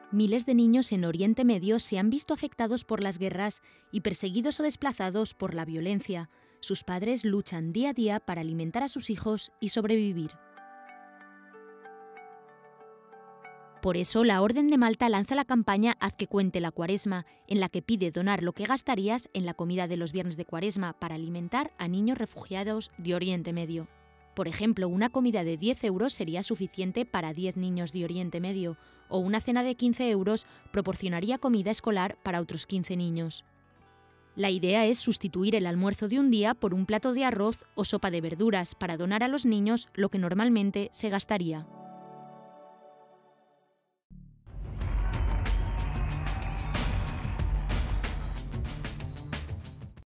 Miles de niños en Oriente Medio se han visto afectados por las guerras y perseguidos o desplazados por la violencia. Sus padres luchan día a día para alimentar a sus hijos y sobrevivir. Por eso, la Orden de Malta lanza la campaña Haz que cuente la Cuaresma, en la que pide donar lo que gastarías en la comida de los viernes de Cuaresma para alimentar a niños refugiados de Oriente Medio. Por ejemplo, una comida de 10 euros sería suficiente para 10 niños de Oriente Medio, o una cena de 15 euros proporcionaría comida escolar para otros 15 niños. La idea es sustituir el almuerzo de un día por un plato de arroz o sopa de verduras para donar a los niños lo que normalmente se gastaría.